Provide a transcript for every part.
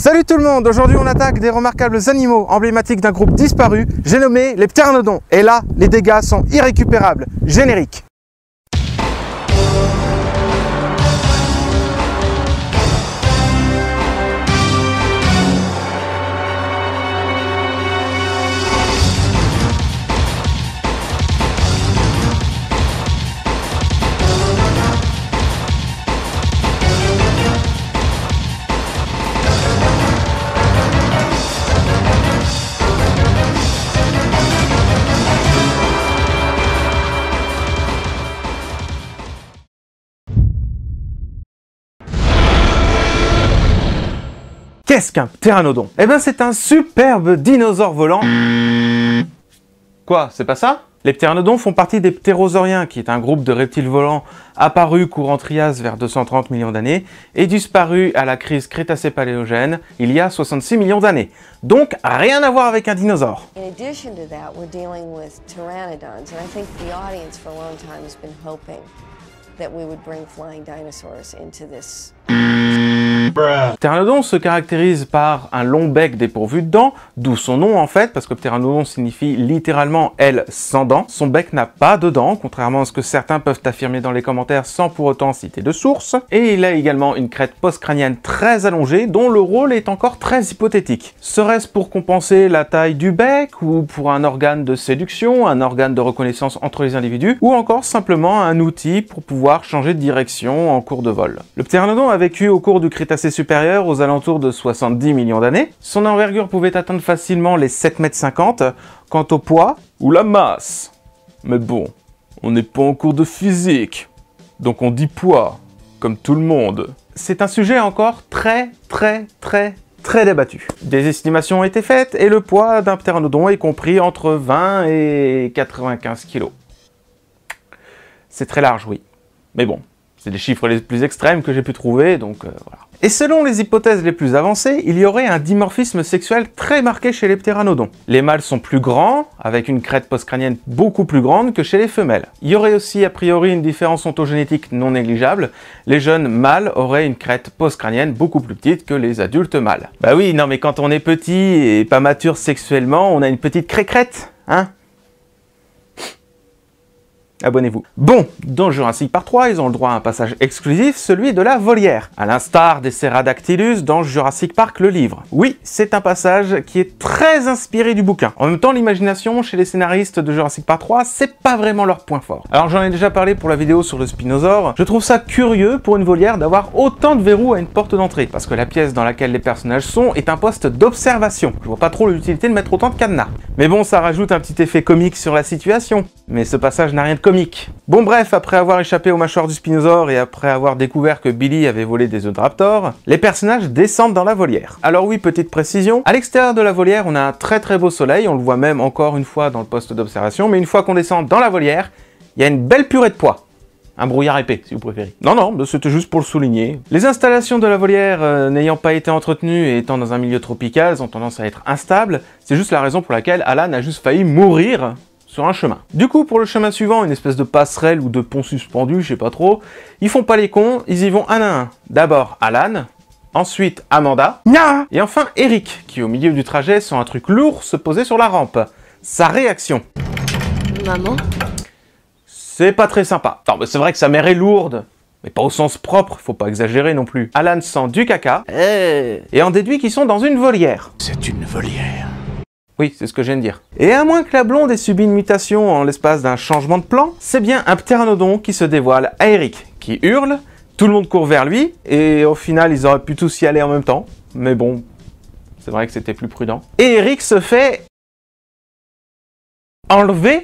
Salut tout le monde, aujourd'hui on attaque des remarquables animaux emblématiques d'un groupe disparu, j'ai nommé les ptéranodons. Et là, les dégâts sont irrécupérables. Générique. Qu'est-ce qu'un ptéranodon? Eh bien c'est un superbe dinosaure volant. Quoi, c'est pas ça? Les ptéranodons font partie des ptérosauriens, qui est un groupe de reptiles volants apparus courant Trias vers 230 millions d'années et disparus à la crise Crétacé-Paléogène il y a 66 millions d'années. Donc rien à voir avec un dinosaure. In addition to that, we're dealing with pteranodons, and I think the audience for a long time has been hoping that we would bring flying dinosaurs into this. Ptéranodon se caractérise par un long bec dépourvu de dents, d'où son nom en fait, parce que ptéranodon signifie littéralement aile sans dents. Son bec n'a pas de dents, contrairement à ce que certains peuvent affirmer dans les commentaires sans pour autant citer de source. Et il a également une crête post-crânienne très allongée, dont le rôle est encore très hypothétique. Serait-ce pour compenser la taille du bec, ou pour un organe de séduction, un organe de reconnaissance entre les individus, ou encore simplement un outil pour pouvoir changer de direction en cours de vol. Le ptéranodon a vécu au cours du Crétacé supérieur aux alentours de 70 millions d'années. Son envergure pouvait atteindre facilement les 7,50 m. Quant au poids ou la masse. Mais bon, on n'est pas en cours de physique, donc on dit poids, comme tout le monde. C'est un sujet encore très débattu. Des estimations ont été faites et le poids d'un ptéranodon est compris entre 20 et 95 kg. C'est très large, oui. Mais bon, c'est les chiffres les plus extrêmes que j'ai pu trouver, donc voilà. Et selon les hypothèses les plus avancées, il y aurait un dimorphisme sexuel très marqué chez les ptéranodons. Les mâles sont plus grands, avec une crête postcrânienne beaucoup plus grande que chez les femelles. Il y aurait aussi a priori une différence ontogénétique non négligeable. Les jeunes mâles auraient une crête postcrânienne beaucoup plus petite que les adultes mâles. Bah oui, non mais quand on est petit et pas mature sexuellement, on a une petite crête, hein? Abonnez-vous. Bon, dans Jurassic Park 3, ils ont le droit à un passage exclusif, celui de la volière, à l'instar des Ceradactylus dans Jurassic Park le livre. Oui, c'est un passage qui est très inspiré du bouquin. En même temps, l'imagination chez les scénaristes de Jurassic Park 3, c'est pas vraiment leur point fort. Alors j'en ai déjà parlé pour la vidéo sur le spinosaure, je trouve ça curieux pour une volière d'avoir autant de verrous à une porte d'entrée, parce que la pièce dans laquelle les personnages sont est un poste d'observation. Je vois pas trop l'utilité de mettre autant de cadenas. Mais bon, ça rajoute un petit effet comique sur la situation. Mais ce passage n'a rien de comique. Bon bref, après avoir échappé aux mâchoires du spinosaure et après avoir découvert que Billy avait volé des œufs de raptor, les personnages descendent dans la volière. Alors oui, petite précision, à l'extérieur de la volière, on a un très beau soleil, on le voit même encore une fois dans le poste d'observation, mais une fois qu'on descend dans la volière, il y a une belle purée de pois. Un brouillard épais, si vous préférez. Non, c'était juste pour le souligner. Les installations de la volière n'ayant pas été entretenues et étant dans un milieu tropical, elles ont tendance à être instables. C'est juste la raison pour laquelle Alan a juste failli mourir sur un chemin. Du coup, pour le chemin suivant, une espèce de passerelle ou de pont suspendu, je sais pas trop, ils font pas les cons, ils y vont un à un. D'abord Alan, ensuite Amanda, et enfin Eric, qui au milieu du trajet sent un truc lourd se poser sur la rampe. Sa réaction. Maman? C'est pas très sympa. Non, mais c'est vrai que sa mère est lourde, mais pas au sens propre, faut pas exagérer non plus. Alan sent du caca, et en déduit qu'ils sont dans une volière. C'est une volière. Oui, c'est ce que je viens de dire. Et à moins que la blonde ait subi une mutation en l'espace d'un changement de plan, c'est bien un ptéranodon qui se dévoile à Eric, qui hurle, tout le monde court vers lui, et au final ils auraient pu tous y aller en même temps, mais bon, c'est vrai que c'était plus prudent. Et Eric se fait enlever.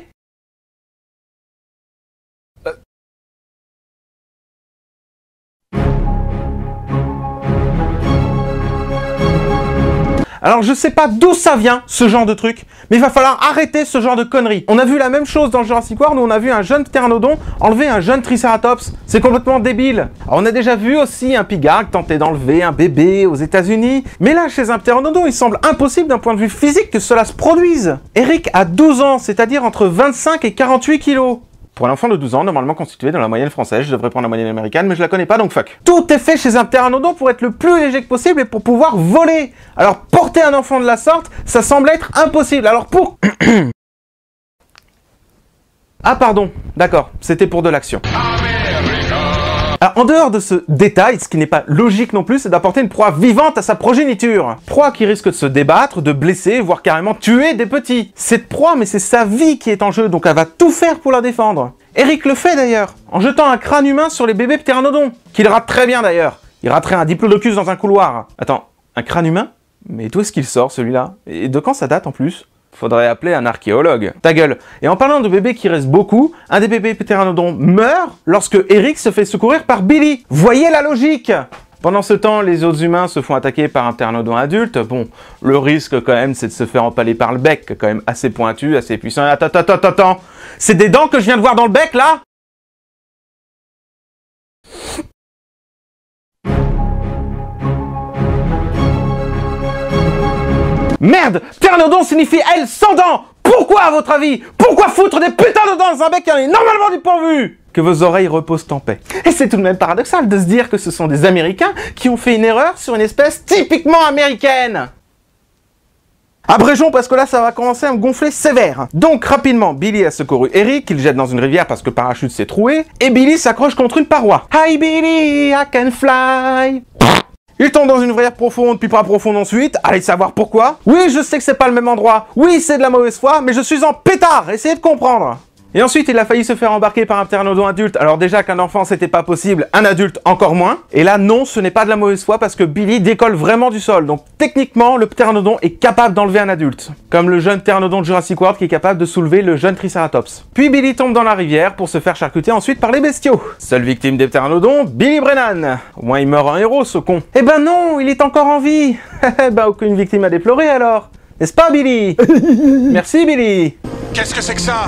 Alors je sais pas d'où ça vient, ce genre de truc, mais il va falloir arrêter ce genre de conneries. On a vu la même chose dans Jurassic World où on a vu un jeune ptéranodon enlever un jeune triceratops. C'est complètement débile. Alors, on a déjà vu aussi un pigargue tenter d'enlever un bébé aux États-Unis, mais là, chez un ptéranodon, il semble impossible d'un point de vue physique que cela se produise. Eric a 12 ans, c'est-à-dire entre 25 et 48 kilos. Pour un enfant de 12 ans, normalement constitué dans la moyenne française, je devrais prendre la moyenne américaine, mais je la connais pas donc fuck. Tout est fait chez un ptéranodon pour être le plus léger que possible et pour pouvoir voler. Alors porter un enfant de la sorte, ça semble être impossible. Alors pour... Ah pardon, d'accord, c'était pour de l'action. Alors, en dehors de ce détail, ce qui n'est pas logique non plus, c'est d'apporter une proie vivante à sa progéniture. Proie qui risque de se débattre, de blesser, voire carrément tuer des petits. Cette proie, mais c'est sa vie qui est en jeu, donc elle va tout faire pour la défendre. Eric le fait d'ailleurs, en jetant un crâne humain sur les bébés ptéranodons, qu'il rate très bien d'ailleurs. Il raterait un diplodocus dans un couloir. Attends, un crâne humain? Mais d'où est-ce qu'il sort celui-là? Et de quand ça date en plus? Faudrait appeler un archéologue. Ta gueule. Et en parlant de bébés qui restent beaucoup, un des bébés ptéranodons meurt lorsque Eric se fait secourir par Billy. Voyez la logique! Pendant ce temps, les autres humains se font attaquer par un ptéranodon adulte. Bon, le risque quand même, c'est de se faire empaler par le bec, quand même assez pointu, assez puissant. Attends. C'est des dents que je viens de voir dans le bec, là? Merde! Ptéranodon signifie elle sans dents! Pourquoi à votre avis? Pourquoi foutre des putains de dents dans un bec qui en est normalement dépourvu? Que vos oreilles reposent en paix. Et c'est tout de même paradoxal de se dire que ce sont des Américains qui ont fait une erreur sur une espèce typiquement américaine. Abrégeons parce que là ça va commencer à me gonfler sévère. Donc rapidement, Billy a secouru Eric, il jette dans une rivière parce que le parachute s'est troué, et Billy s'accroche contre une paroi. Hi Billy, I can fly. Il tombe dans une rivière profonde, puis pas profonde ensuite. Allez savoir pourquoi. Oui, je sais que c'est pas le même endroit. Oui, c'est de la mauvaise foi, mais je suis en pétard. Essayez de comprendre. Et ensuite, il a failli se faire embarquer par un ptéranodon adulte. Alors déjà qu'un enfant, c'était pas possible, un adulte encore moins. Et là, non, ce n'est pas de la mauvaise foi parce que Billy décolle vraiment du sol. Donc techniquement, le ptéranodon est capable d'enlever un adulte. Comme le jeune ptéranodon de Jurassic World qui est capable de soulever le jeune Triceratops. Puis Billy tombe dans la rivière pour se faire charcuter ensuite par les bestiaux. Seule victime des ptéranodons, Billy Brennan. Au moins, il meurt en héros, ce con. Eh ben non, il est encore en vie. Bah, aucune victime à déplorer alors. N'est-ce pas, Billy? Merci, Billy. Qu'est-ce que c'est que ça?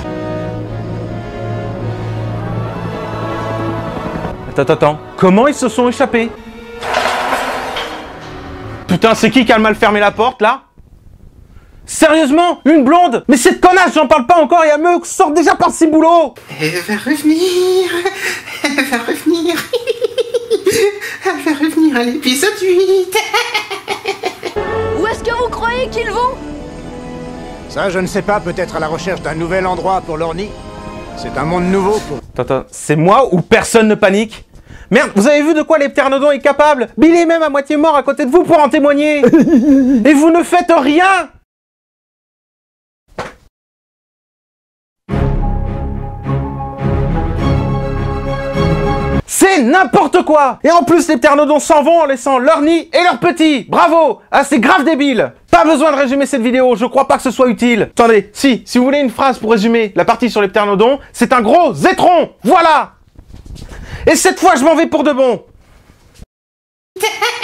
Attends, comment ils se sont échappés? Putain, c'est qui a mal fermé la porte, là? Sérieusement? Une blonde? Mais cette connasse, j'en parle pas encore et elle me sort déjà par ses boulots! Elle va revenir. Elle va revenir. Elle va revenir à l'épisode 8. Où est-ce que vous croyez qu'ils vont? Ça, je ne sais pas, peut-être à la recherche d'un nouvel endroit pour leur nid. C'est un monde nouveau pour... Attends, c'est moi ou personne ne panique? Merde, vous avez vu de quoi les ptéranodons est capable? Billy est même à moitié mort à côté de vous pour en témoigner. Et vous ne faites rien. C'est n'importe quoi. Et en plus, les ptéranodons s'en vont en laissant leur nid et leurs petits. Bravo. Ah, c'est grave débile. Pas besoin de résumer cette vidéo, je crois pas que ce soit utile. Attendez, si vous voulez une phrase pour résumer la partie sur les ptéranodons, c'est un gros étron. Voilà. Et cette fois, je m'en vais pour de bon.